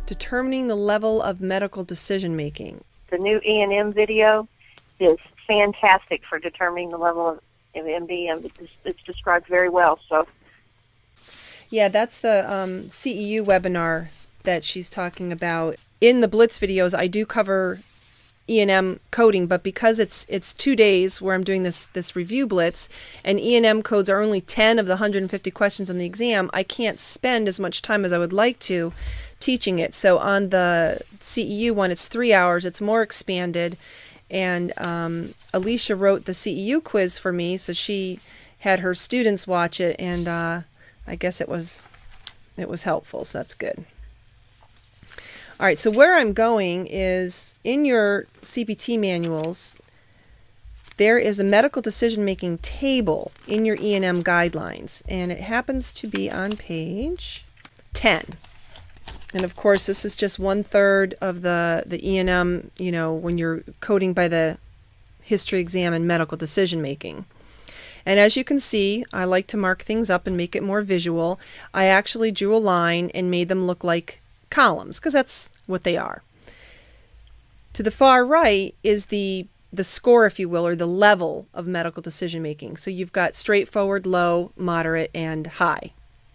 Determining the level of medical decision making. The new E&M video is fantastic for determining the level of MD, and it's described very well. So, yeah, that's the CEU webinar that she's talking about. In the Blitz videos, I do cover E&M coding, but because it's 2 days where I'm doing this review blitz, and E&M codes are only 10 of the 150 questions on the exam, I can't spend as much time as I would like to teaching it. So on the CEU one, it's 3 hours. It's more expanded, and Alicia wrote the CEU quiz for me, so she had her students watch it, and I guess it was helpful, so that's good. All right, so where I'm going is in your CPT manuals, there is a medical decision-making table in your E&M guidelines, and it happens to be on page 10. And of course, this is just 1/3 of the E&M, you know, when you're coding by the history exam and medical decision-making. And as you can see, I like to mark things up and make it more visual. I actually drew a line and made them look like columns, because that's what they are. To the far right is the score, if you will, or the level of medical decision making. So you've got straightforward, low, moderate, and high.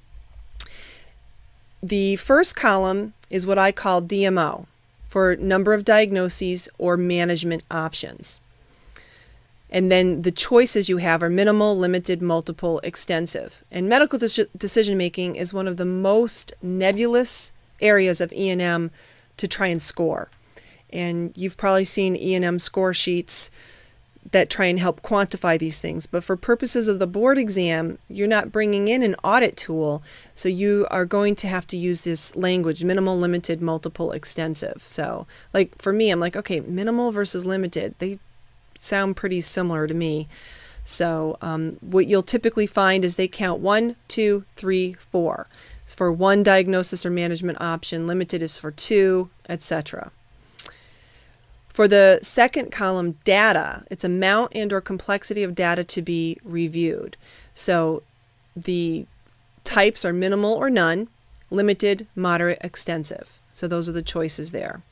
The first column is what I call DMO, for number of diagnoses or management options. And then the choices you have are minimal, limited, multiple, extensive. And medical decision making is one of the most nebulous areas of E&M to try and score. And you've probably seen E&M score sheets that try and help quantify these things. But for purposes of the board exam, you're not bringing in an audit tool, so you are going to have to use this language: minimal, limited, multiple, extensive. So like for me, I'm like, okay, minimal versus limited, they sound pretty similar to me. So what you'll typically find is they count 1, 2, 3, 4. It's for 1 diagnosis or management option. Limited is for 2, etc. For the second column, data, it's amount and or complexity of data to be reviewed. So the types are minimal or none, limited, moderate, extensive. So those are the choices there.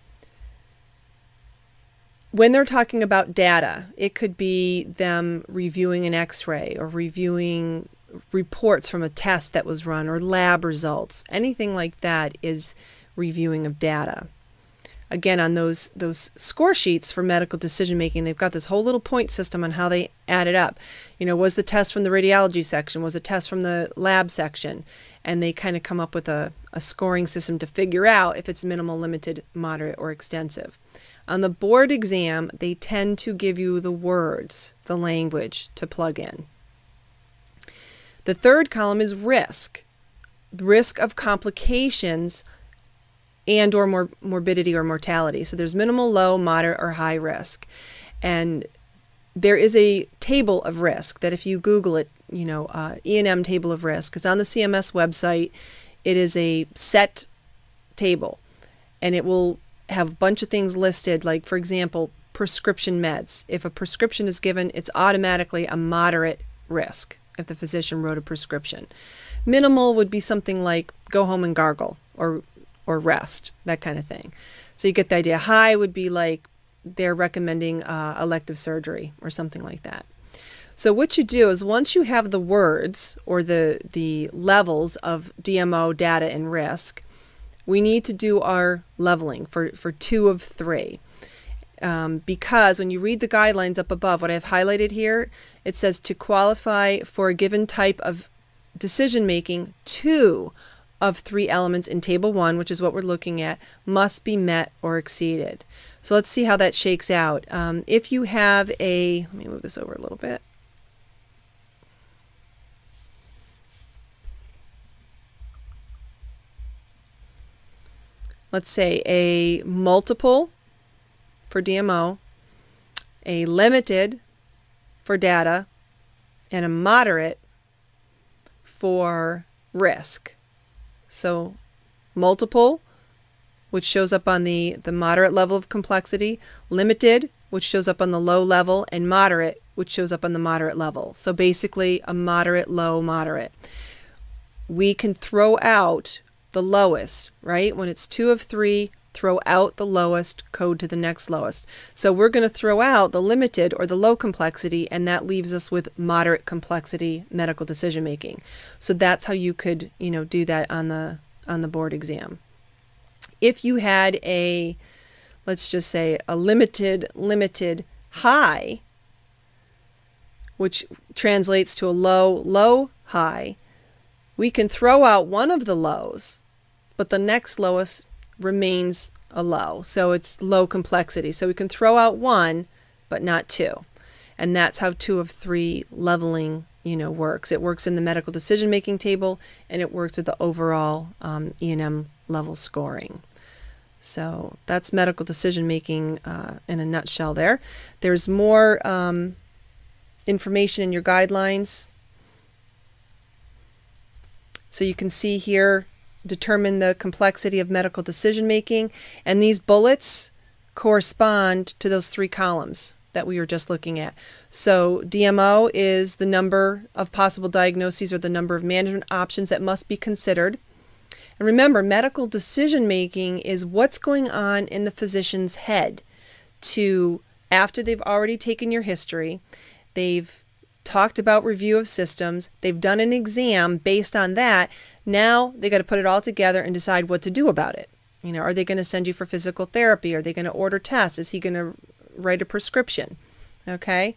When they're talking about data, it could be them reviewing an x-ray or reviewing reports from a test that was run or lab results. Anything like that is reviewing of data. Again, on those score sheets for medical decision making, they've got this whole little point system on how they add it up. You know, was the test from the radiology section? Was the test from the lab section? And they kind of come up with a scoring system to figure out if it's minimal, limited, moderate, or extensive. On the board exam, they tend to give you the words, the language to plug in. The third column is risk. Risk of complications and or morbidity or mortality. So there's minimal, low, moderate, or high risk. And there is a table of risk that if you Google it, you know, E&M table of risk, because on the CMS website, it is a set table. And it will have a bunch of things listed, like, for example, prescription meds. If a prescription is given, it's automatically a moderate risk if the physician wrote a prescription. Minimal would be something like go home and gargle or rest, that kind of thing. So you get the idea. High would be like they're recommending elective surgery or something like that. So what you do is once you have the words or the levels of DMO, data, and risk, we need to do our leveling for 2 of 3. Because when you read the guidelines up above, what I've highlighted here, it says to qualify for a given type of decision making, 2 of 3 elements in table 1, which is what we're looking at, must be met or exceeded. So let's see how that shakes out. If you have let me move this over a little bit. Let's say a multiple for DMO, a limited for data, and a moderate for risk. So multiple, which shows up on the moderate level of complexity, limited, which shows up on the low level, and moderate, which shows up on the moderate level. So basically a moderate, low, moderate. We can throw out the lowest, right? When it's 2 of 3, throw out the lowest, code to the next lowest. So we're going to throw out the limited or the low complexity, and that leaves us with moderate complexity medical decision making. So that's how you could, do that on the board exam. If you had a, let's just say, a limited high, which translates to a low high, we can throw out one of the lows, but the next lowest remains a low. So it's low complexity. So we can throw out one, but not two. And that's how 2 of 3 leveling, works. It works in the medical decision-making table, and it works with the overall E&M level scoring. So that's medical decision-making in a nutshell there. There's more information in your guidelines. So you can see here, determine the complexity of medical decision-making, and these bullets correspond to those 3 columns that we were just looking at. So DMO is the number of possible diagnoses or the number of management options that must be considered. And remember, medical decision-making is what's going on in the physician's head after they've already taken your history, they've talked about review of systems, they've done an exam based on that. Now they got to put it all together and decide what to do about it. Are they going to send you for physical therapy? Are they going to order tests? Is he going to write a prescription? Okay.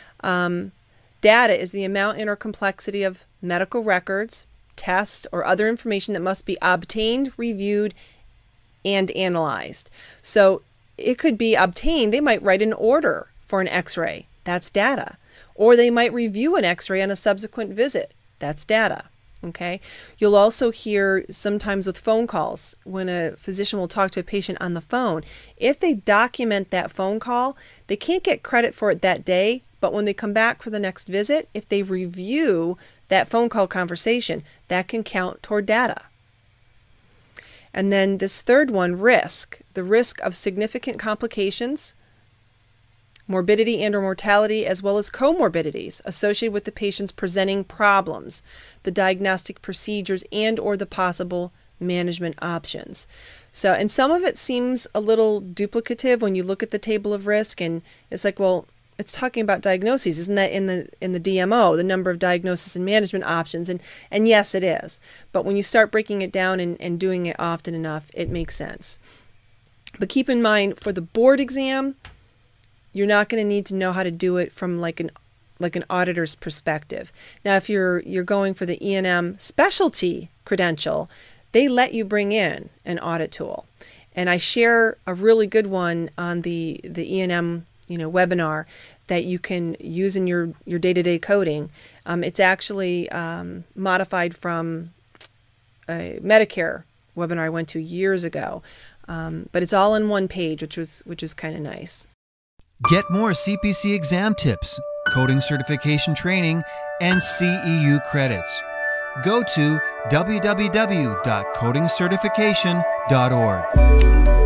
Data is the amount and or complexity of medical records, tests, or other information that must be obtained, reviewed, and analyzed. So it could be obtained. They might write an order for an x-ray. That's data. Or they might review an x-ray on a subsequent visit. That's data. Okay. You'll also hear sometimes with phone calls when a physician will talk to a patient on the phone. If they document that phone call, they can't get credit for it that day, but when they come back for the next visit, if they review that phone call conversation, that can count toward data. And then this third one, risk, the risk of significant complications, morbidity and or mortality, as well as comorbidities associated with the patient's presenting problems, the diagnostic procedures and or the possible management options. So, and some of it seems a little duplicative when you look at the table of risk, and it's like, well, it's talking about diagnoses. Isn't that in the DMO, the number of diagnosis and management options? And yes, it is. But when you start breaking it down and doing it often enough, it makes sense. But keep in mind, for the board exam, you're not going to need to know how to do it from like an auditor's perspective. Now, if you're going for the E&M specialty credential, they let you bring in an audit tool. And I share a really good one on the E&M webinar that you can use in your day-to-day coding. It's actually modified from a Medicare webinar I went to years ago, but it's all in one page, which is kind of nice. Get more CPC exam tips, coding certification training, and CEU credits. Go to www.codingcertification.org.